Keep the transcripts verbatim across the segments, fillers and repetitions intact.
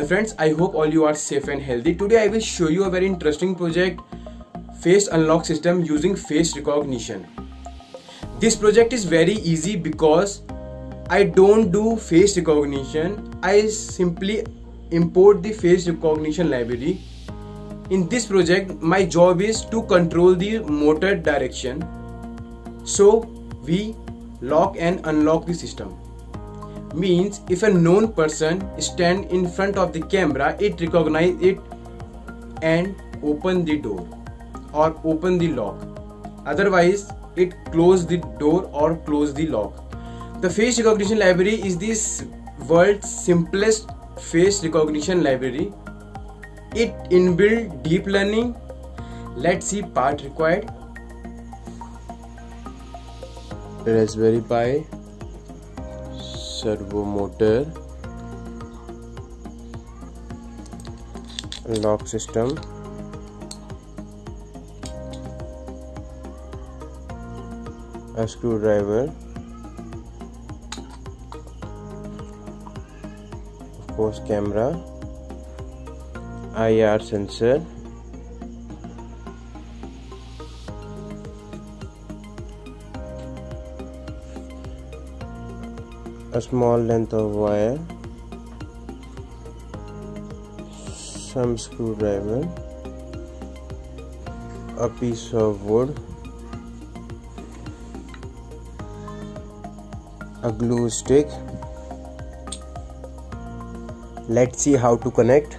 Hello friends, I hope all you are safe and healthy. Today I will show you a very interesting project, face unlock system using face recognition. This project is very easy because I don't do face recognition. I simply import the face recognition library. In this project, my job is to control the motor direction. So we lock and unlock the system. Means if a known person stand in front of the camera, it recognize it and open the door or open the lock. Otherwise, it close the door or close the lock. The face recognition library is this world's simplest face recognition library. It inbuilt deep learning. Let's see part required. Raspberry Pi, servo motor, lock system, a screwdriver, of course camera, I R sensor, a small length of wire, some screwdriver, a piece of wood, a glue stick. Let's see how to connect.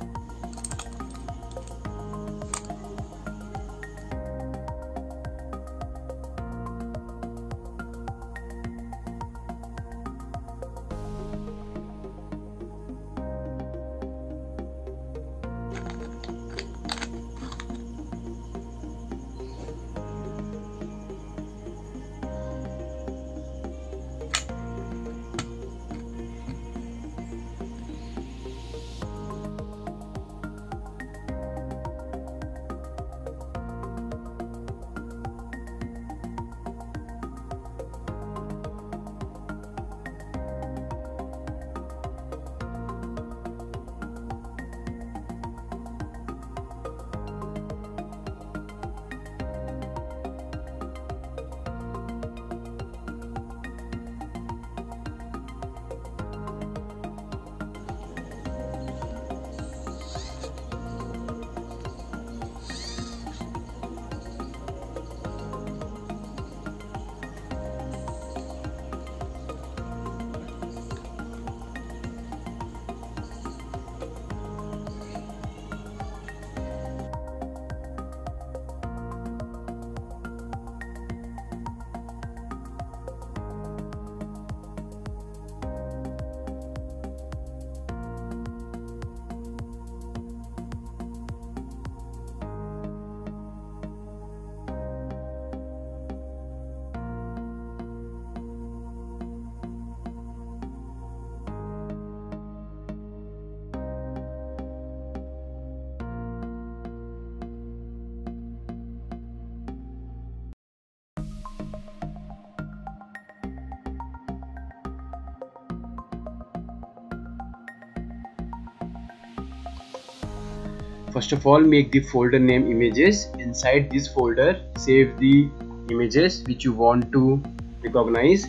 First of all, make the folder name images. Inside this folder, save the images which you want to recognize.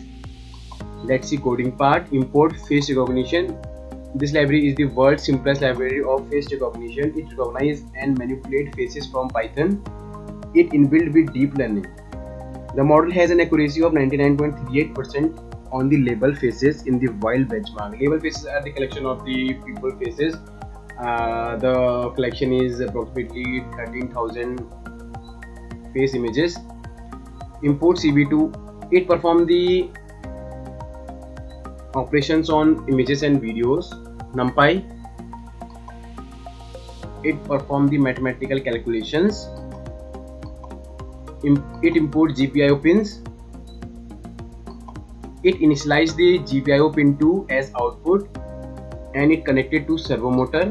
Let's see coding part. Import face recognition. This library is the world's simplest library of face recognition. It recognizes and manipulates faces from Python. It inbuilt with deep learning. The model has an accuracy of ninety-nine point three eight percent on the label faces in the wild benchmark. Label faces are the collection of the people faces. Uh, the collection is approximately thirteen thousand face images. Import C B two. It performs the operations on images and videos. NumPy. It performs the mathematical calculations. It imports G P I O pins. It initializes the G P I O pin two as output, and it connected to servo motor.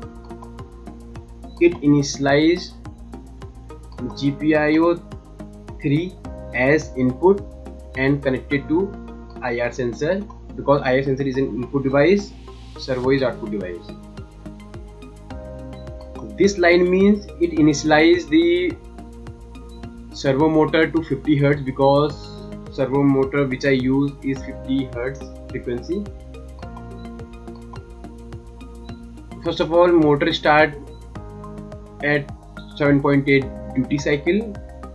It initialized G P I O three as input and connected to I R sensor, because I R sensor is an input device, servo is output device. This line means it initializes the servo motor to fifty hertz because servo motor which I use is fifty hertz frequency. First of all, motor start at seven point eight duty cycle.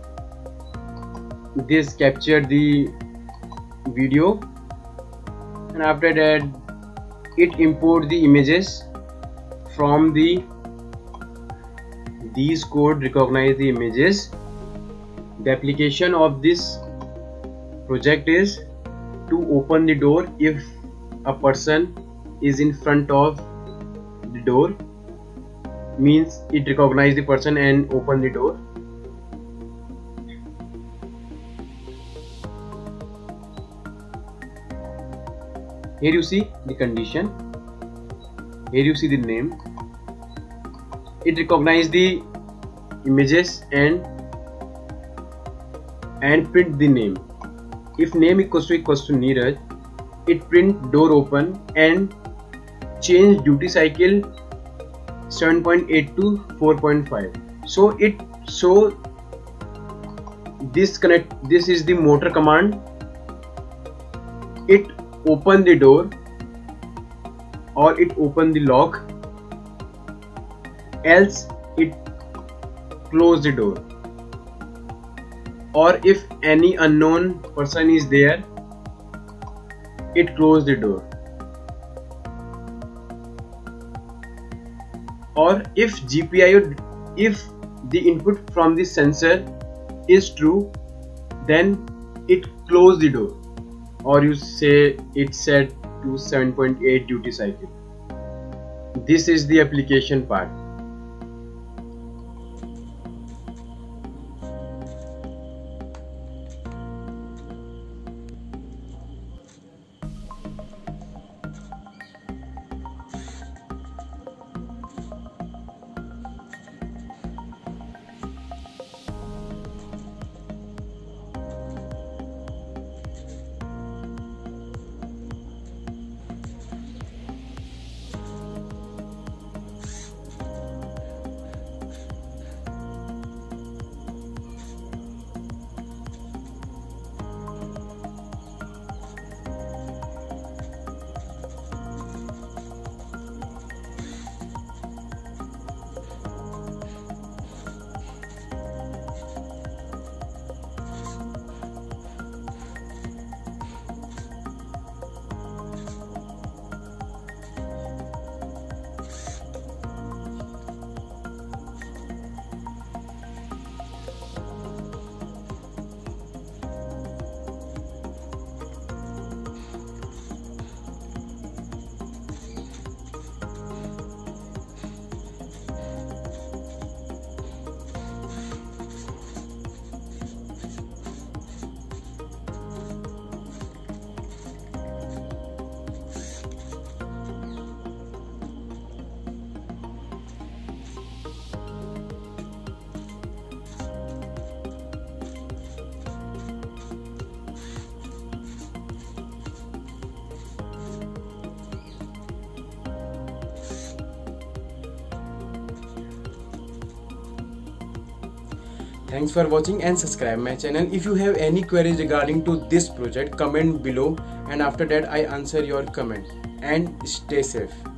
This captured the video, and after that it import the images from the these code recognize the images. The application of this project is to open the door if a person is in front of the door, means it recognize the person and open the door. Here you see the condition, here you see the name. It recognize the images and and print the name. If name equals to equals to Neeraj, it print door open and change duty cycle seven point eight to four point five. So it so this connect this is the motor command. It open the door or it open the lock, else it close the door, or if any unknown person is there, it close the door. Or if G P I O, if the input from the sensor is true, then it close the door, or you say it's set to seven point eight duty cycle. This is the application part. Thanks for watching and subscribe my channel. If you have any queries regarding to this project, comment below, and after that I answer your comment. And stay safe.